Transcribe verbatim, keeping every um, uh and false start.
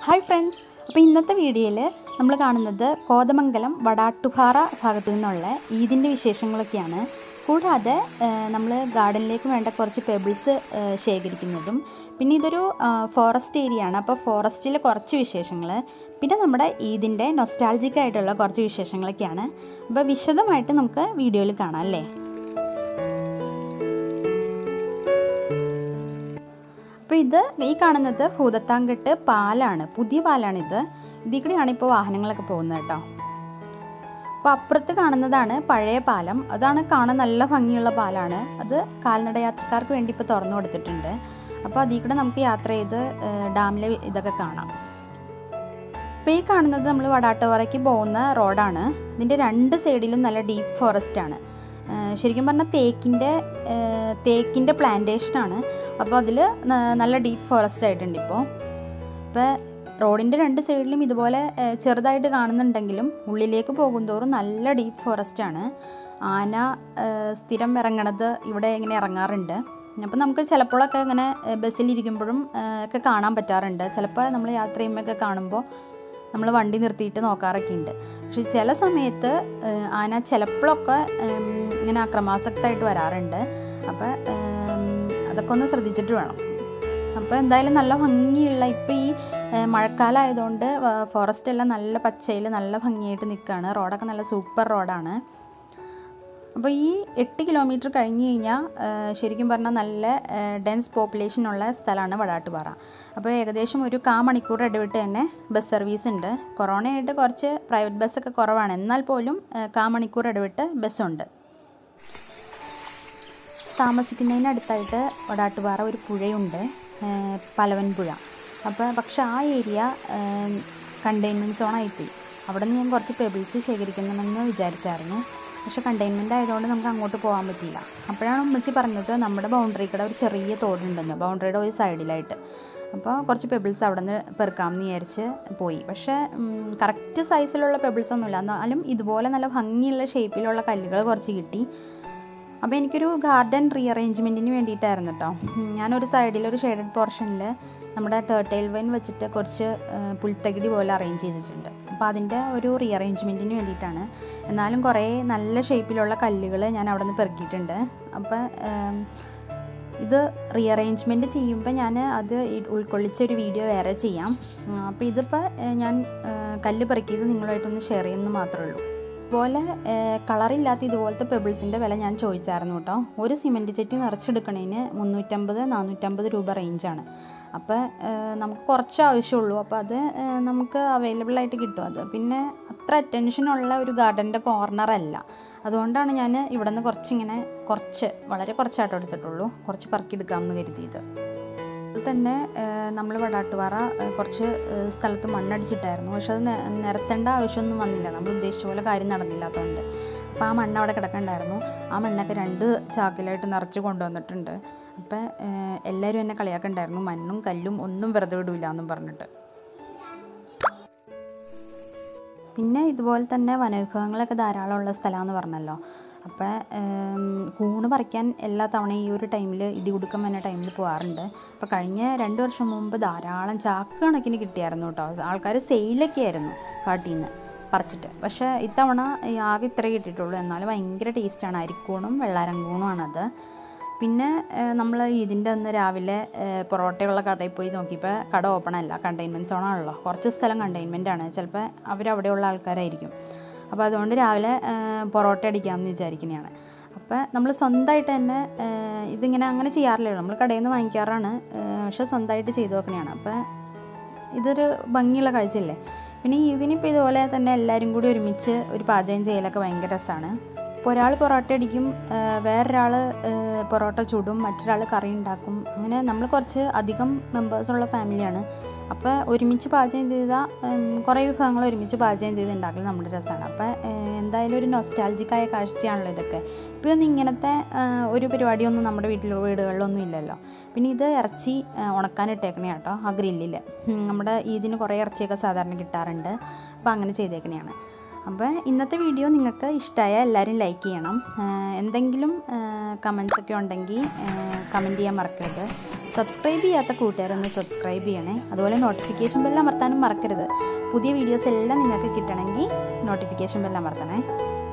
Hi friends, അപ്പോൾ ഇന്നത്തെ വീഡിയോയിൽ നമ്മൾ കാണുന്നത് കോതമംഗലം വടാട്ടുപാറ ഭാഗത്തു നിന്നുള്ള ഈദിൻ്റെ വിശേഷങ്ങളൊക്കെയാണ്. കൂടാതെ നമ്മൾ ഗാർഡനിലേക്ക് വേണ്ട കുറച്ച് പെബിൾസ് ശേഖരിക്കുന്നതും, പിന്നെ ഇതൊരു ഫോറസ്റ്റ് ഏരിയ ആണ്. അപ്പോൾ ഫോറസ്റ്റിലെ കുറച്ച് വിശേഷങ്ങൾ, പിന്നെ നമ്മുടെ ഈദിൻ്റെ നൊസ്റ്റാൾജിക് ആയിട്ടുള്ള കുറച്ച് വിശേഷങ്ങളൊക്കെയാണ്. അപ്പോൾ വിശദമായിട്ട് നമുക്ക് വീഡിയോയിൽ കാണാം അല്ലേ. അപ്പോൾ ഇത് ഈ കാണുന്നത് ഭൂതത്താങ്കെട്ട് പാലാണ്, പുതിയ പാലാണിത്. ഇതിൽ കൂടെയാണ് ഇപ്പോൾ വാഹനങ്ങളൊക്കെ പോകുന്നത് കേട്ടോ. അപ്പോൾ അപ്പുറത്ത് കാണുന്നതാണ് പഴയ പാലം. അതാണ് കാണാൻ നല്ല ഭംഗിയുള്ള പാലാണ്. അത് കാൽനട യാത്രക്കാർക്ക് വേണ്ടി ഇപ്പോൾ തുറന്നു കൊടുത്തിട്ടുണ്ട്. അപ്പോൾ അതിൽ കൂടെ നമുക്ക് യാത്ര ചെയ്ത് ഡാമിലെ ഇതൊക്കെ കാണാം. ഇപ്പോൾ ഈ കാണുന്നത് നമ്മൾ വടാട്ടുപാറയ്ക്ക് പോകുന്ന റോഡാണ്. ഇതിൻ്റെ രണ്ട് സൈഡിലും നല്ല ഡീപ്പ് ഫോറസ്റ്റ് ആണ്. ശരിക്കും പറഞ്ഞാൽ തേക്കിൻ്റെ തേക്കിൻ്റെ പ്ലാന്റേഷനാണ്. അപ്പോൾ അതിൽ നല്ല ഡീപ്പ് ഫോറസ്റ്റ് ആയിട്ടുണ്ട് ഇപ്പോൾ. ഇപ്പോൾ റോഡിൻ്റെ രണ്ട് സൈഡിലും ഇതുപോലെ ചെറുതായിട്ട് കാണുന്നുണ്ടെങ്കിലും ഉള്ളിലേക്ക് പോകുന്തോറും നല്ല ഡീപ്പ് ഫോറസ്റ്റാണ്. ആന സ്ഥിരം ഇറങ്ങണത് ഇവിടെ ഇങ്ങനെ ഇറങ്ങാറുണ്ട്. അപ്പോൾ നമുക്ക് ചിലപ്പോഴൊക്കെ ഇങ്ങനെ ബസ്സിലിരിക്കുമ്പോഴും ഒക്കെ കാണാൻ പറ്റാറുണ്ട്. ചിലപ്പോൾ നമ്മൾ യാത്ര ചെയ്യുമ്പോഴൊക്കെ കാണുമ്പോൾ നമ്മൾ വണ്ടി നിർത്തിയിട്ട് നോക്കാറൊക്കെ ഉണ്ട്. പക്ഷെ ചില സമയത്ത് ആന ചിലപ്പോഴൊക്കെ ഇങ്ങനെ അക്രമാസക്തമായിട്ട് വരാറുണ്ട്. അപ്പോൾ അതൊക്കെ ഒന്ന് ശ്രദ്ധിച്ചിട്ട് വേണം. അപ്പോൾ എന്തായാലും നല്ല ഭംഗിയുള്ള, ഇപ്പോൾ ഈ മഴക്കാലം ആയതുകൊണ്ട് ഫോറസ്റ്റ് എല്ലാം നല്ല പച്ചയിൽ നല്ല ഭംഗിയായിട്ട് നിൽക്കുകയാണ്. റോഡൊക്കെ നല്ല സൂപ്പർ റോഡാണ്. അപ്പോൾ ഈ എട്ട് കിലോമീറ്റർ കഴിഞ്ഞ് കഴിഞ്ഞാൽ ശരിക്കും പറഞ്ഞാൽ നല്ല ഡെൻസ് പോപ്പുലേഷനുള്ള സ്ഥലമാണ് വടാട്ടുപാറ. അപ്പോൾ ഏകദേശം ഒരു കാ മണിക്കൂർ ഇടവിട്ട് തന്നെ ബസ് സർവീസ് ഉണ്ട്. കൊറോണയായിട്ട് കുറച്ച് പ്രൈവറ്റ് ബസ്സൊക്കെ കുറവാണ്, എന്നാൽ പോലും കാ മണിക്കൂർ ഇടവിട്ട് ബസ്സുണ്ട്. താമസിക്കുന്നതിനടുത്തായിട്ട് വടാട്ടുപാറ ഒരു പുഴയുണ്ട്, പലവൻ പുഴ. അപ്പോൾ പക്ഷെ ആ ഏരിയ കണ്ടെയ്ൻമെൻറ്റ് സോണായിപ്പോയി. അവിടെ നിന്ന് ഞാൻ കുറച്ച് പെബിൾസ് ശേഖരിക്കണമെന്ന് വിചാരിച്ചായിരുന്നു. പക്ഷേ കണ്ടെയ്ൻമെൻ്റ് ആയതുകൊണ്ട് നമുക്ക് അങ്ങോട്ട് പോകാൻ പറ്റിയില്ല. അപ്പോഴാണ് ഉമ്മച്ചി പറഞ്ഞത് നമ്മുടെ ബൗണ്ടറി കൂടെ ഒരു ചെറിയ തോടുണ്ടെന്ന്, ബൗണ്ടറിയുടെ ഒരു സൈഡിലായിട്ട്. അപ്പോൾ കുറച്ച് പെബിൾസ് അവിടെ നിന്ന് പെറുക്കാമെന്ന് വിചാരിച്ച് പോയി. പക്ഷേ കറക്റ്റ് സൈസിലുള്ള പെബിൾസ് ഒന്നുമില്ല, എന്നാലും ഇതുപോലെ നല്ല ഭംഗിയുള്ള ഷേപ്പിലുള്ള കല്ലുകൾ കുറച്ച് കിട്ടി. അപ്പോൾ എനിക്കൊരു ഗാർഡൻ റീഅറേഞ്ച്മെൻറ്റിന് വേണ്ടിയിട്ടായിരുന്നു കേട്ടോ. ഞാനൊരു സൈഡിലൊരു ഷെയ്ഡഡ് പോർഷനിൽ നമ്മുടെ ടേർട്ടൈൽ വൈൻ വെച്ചിട്ട് കുറച്ച് പുൽത്തകിടി പോലെ അറേഞ്ച് ചെയ്തിട്ടുണ്ട്. അപ്പോൾ അതിൻ്റെ ഒരു റീഅറേഞ്ച്മെൻറ്റിന് വേണ്ടിയിട്ടാണ്. എന്നാലും കുറേ നല്ല ഷേപ്പിലുള്ള കല്ലുകൾ ഞാൻ അവിടെ നിന്ന് പെറുക്കിയിട്ടുണ്ട്. അപ്പോൾ ഇത് റീഅറേഞ്ച്മെൻറ്റ് ചെയ്യുമ്പോൾ ഞാൻ അത് ഉൾക്കൊള്ളിച്ചൊരു വീഡിയോ വേറെ ചെയ്യാം. അപ്പോൾ ഇതിപ്പോൾ ഞാൻ കല്ല് പെറുക്കിയത് നിങ്ങളുമായിട്ടൊന്ന് ഷെയർ ചെയ്യുന്നത് മാത്രമേ ഉള്ളൂ. അതുപോലെ കളറില്ലാത്ത ഇതുപോലത്തെ പെബിൾസിൻ്റെ വില ഞാൻ ചോദിച്ചായിരുന്നു കേട്ടോ. ഒരു സിമൻറ്റ് ചട്ടി നിറച്ചെടുക്കണതിന് മുന്നൂറ്റമ്പത് നാനൂറ്റമ്പത് രൂപ റേഞ്ചാണ്. അപ്പോൾ നമുക്ക് കുറച്ച് ആവശ്യമുള്ളൂ. അപ്പോൾ അത് നമുക്ക് അവൈലബിൾ ആയിട്ട് കിട്ടും. അത് പിന്നെ അത്ര അറ്റൻഷനുള്ള ഒരു ഗാർഡൻ്റെ കോർണറല്ല. അതുകൊണ്ടാണ് ഞാൻ ഇവിടെ നിന്ന് കുറച്ചിങ്ങനെ കുറച്ച് വളരെ കുറച്ചായിട്ട് എടുത്തിട്ടുള്ളൂ, കുറച്ച് പറക്കിയെടുക്കാമെന്ന് കരുതിയത്. അതുപോലെ തന്നെ നമ്മൾ വടാട്ടുപാറ കുറച്ച് സ്ഥലത്ത് മണ്ണടിച്ചിട്ടായിരുന്നു. പക്ഷെ അത് നിരത്തേണ്ട ആവശ്യമൊന്നും വന്നില്ല, നമ്മൾ ഉദ്ദേശിച്ച പോലെ കാര്യം നടന്നില്ലാത്തതുകൊണ്ട്. അപ്പോൾ ആ മണ്ണ് അവിടെ കിടക്കണ്ടായിരുന്നു. ആ മണ്ണൊക്കെ രണ്ട് ചാക്കിലായിട്ട് നിറച്ച് കൊണ്ടുവന്നിട്ടുണ്ട്. അപ്പോൾ എല്ലാവരും എന്നെ കളിയാക്കണ്ടായിരുന്നു, മണ്ണും കല്ലും ഒന്നും വെറുതെ വിടില്ല എന്നും പറഞ്ഞിട്ട്. പിന്നെ ഇതുപോലെ തന്നെ വനവിഭവങ്ങളൊക്കെ ധാരാളമുള്ള സ്ഥലമാണെന്ന് പറഞ്ഞല്ലോ. അപ്പോൾ കൂണ് പറിക്കാൻ എല്ലാ തവണയും ഈ ഒരു ടൈമിൽ ഇടികുടുക്കം എന്ന ടൈമിൽ പോകാറുണ്ട്. അപ്പോൾ കഴിഞ്ഞ രണ്ട് വർഷം മുമ്പ് ധാരാളം ചാക്ക് കണക്കിന് കിട്ടിയായിരുന്നു കേട്ടോ. ആൾക്കാർ സെയിലൊക്കെ ആയിരുന്നു കാട്ടിൽ നിന്ന് പറിച്ചിട്ട്. പക്ഷേ ഇത്തവണ ആകെ ഇത്രേ കിട്ടിയിട്ടുള്ളൂ. എന്നാലും ഭയങ്കര ടേസ്റ്റാണ്. അരിക്കൂണും വെള്ളാരങ്കൂണുമാണത്. പിന്നെ നമ്മൾ ഇതിൻ്റെ അന്ന് രാവിലെ പൊറോട്ടയുള്ള കടയിൽ പോയി നോക്കിയപ്പോൾ കട ഓപ്പൺ അല്ല, കണ്ടെയ്ൻമെൻറ്റ് സോണാണല്ലോ. കുറച്ച് സ്ഥലം കണ്ടെയ്ൻമെൻ്റ് ആണ്. ചിലപ്പോൾ അവരവിടെയുള്ള ആൾക്കാരായിരിക്കും. അപ്പോൾ അതുകൊണ്ട് രാവിലെ പൊറോട്ട അടിക്കാമെന്ന് വിചാരിക്കുന്നതാണ്. അപ്പോൾ നമ്മൾ സ്വന്തമായിട്ട് തന്നെ ഇതിങ്ങനെ അങ്ങനെ ചെയ്യാറില്ല, നമ്മൾ കടയിൽ നിന്ന് വാങ്ങിക്കാറാണ്. പക്ഷെ സ്വന്തമായിട്ട് ചെയ്തു നോക്കണതാണ്. അപ്പോൾ ഇതൊരു ഭംഗിയുള്ള കാഴ്ചയല്ലേ. പിന്നെ ഇതിനിപ്പോൾ ഇതുപോലെ തന്നെ എല്ലാവരും കൂടി ഒരുമിച്ച് ഒരു പാചകം ചെയ്യലൊക്കെ ഭയങ്കര രസമാണ്. ഇപ്പോൾ ഒരാൾ പൊറോട്ട അടിക്കും, വേറൊരാൾ പൊറോട്ട ചുടും, മറ്റൊരാൾ കറി ഉണ്ടാക്കും. അങ്ങനെ നമ്മൾ കുറച്ച് അധികം മെമ്പേഴ്സുള്ള ഫാമിലിയാണ്. അപ്പോൾ ഒരുമിച്ച് പാചകം ചെയ്താൽ കുറേ വിഭവങ്ങൾ ഒരുമിച്ച് പാചകം ചെയ്ത് ഉണ്ടാക്കൽ നമ്മുടെ രസമാണ്. അപ്പോൾ എന്തായാലും ഒരു നൊസ്റ്റാൾജിക്കായ കാഴ്ചയാണല്ലോ ഇതൊക്കെ. ഇപ്പോൾ ഒന്നും ഇങ്ങനത്തെ ഒരു പരിപാടിയൊന്നും നമ്മുടെ വീട്ടിലോ വീടുകളിലൊന്നും ഇല്ലല്ലോ. പിന്നെ ഇത് ഇറച്ചി ഉണക്കാനിട്ടേക്കണേ കേട്ടോ, ആ ഗ്രില്ലിൽ. നമ്മുടെ ഇതിന് കുറേ ഇറച്ചിയൊക്കെ സാധാരണ കിട്ടാറുണ്ട്. അപ്പോൾ അങ്ങനെ ചെയ്തേക്കണെയാണ്. അപ്പോൾ ഇന്നത്തെ വീഡിയോ നിങ്ങൾക്ക് ഇഷ്ടമായാൽ എല്ലാവരും ലൈക്ക് ചെയ്യണം. എന്തെങ്കിലും കമൻസൊക്കെ ഉണ്ടെങ്കിൽ കമൻറ്റ് ചെയ്യാൻ മറക്കരുത്. സബ്സ്ക്രൈബ് ചെയ്യാത്ത കൂട്ടുകാരൊന്ന് സബ്സ്ക്രൈബ് ചെയ്യണേ. അതുപോലെ നോട്ടിഫിക്കേഷൻ ബെൽ അമർത്താനും മറക്കരുത്. പുതിയ വീഡിയോസ് എല്ലാം നിങ്ങൾക്ക് കിട്ടണമെങ്കിൽ നോട്ടിഫിക്കേഷൻ ബെൽ അമർത്തണേ.